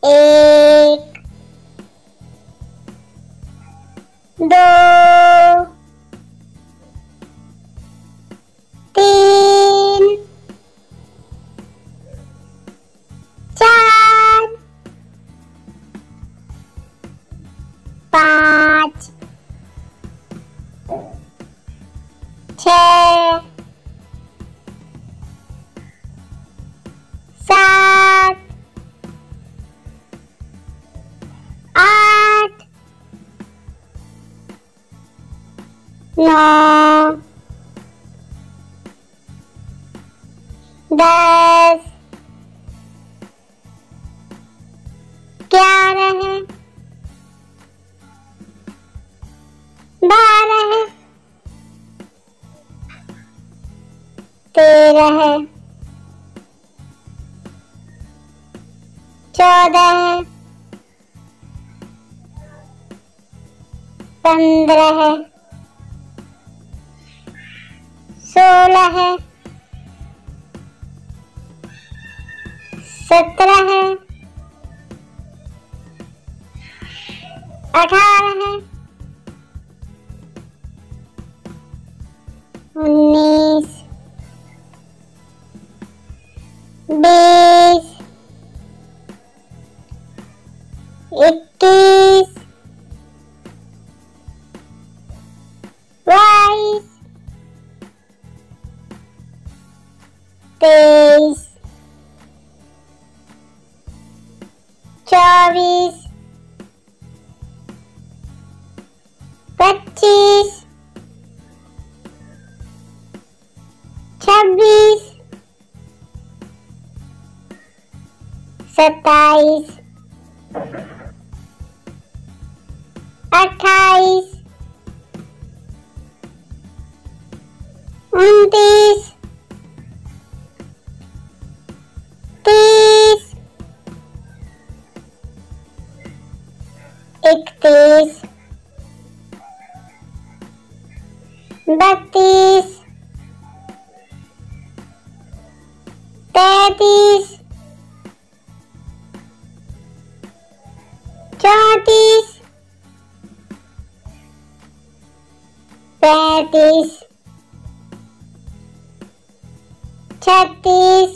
एक, दो, तीन, चार, पाँच, छः, सात, आठ, नौ, 10, 11, 12, 13, 14, 15, 16, 17, 18, 19, 20, 21, 22, 23, 24, 25, 26, 27, 28, 29, 30, 31, 32, 33, 34, 35, 36,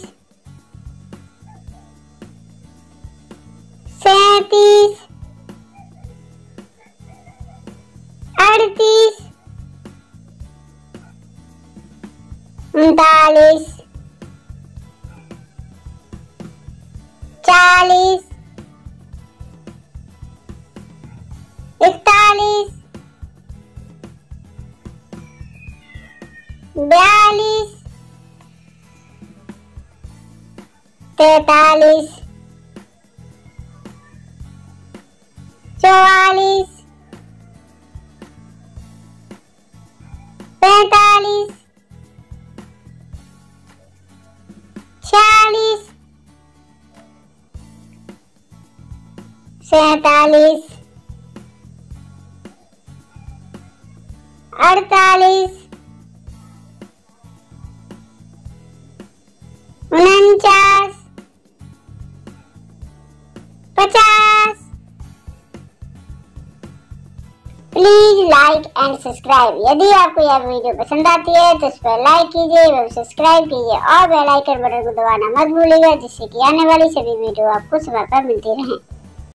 37, 38, 39, 40, 41, 42, 43, 44, 45, 46, 47, 48, 49, 50। Please like and subscribe. यदि आपको यह वीडियो पसंद आती है तो इस पर लाइक कीजिए एवं सब्सक्राइब कीजिए और बेल आइकन बटन को दबाना मत भूलिएगा, जिससे कि आने वाली सभी वीडियो आपको समय पर मिलती रहें।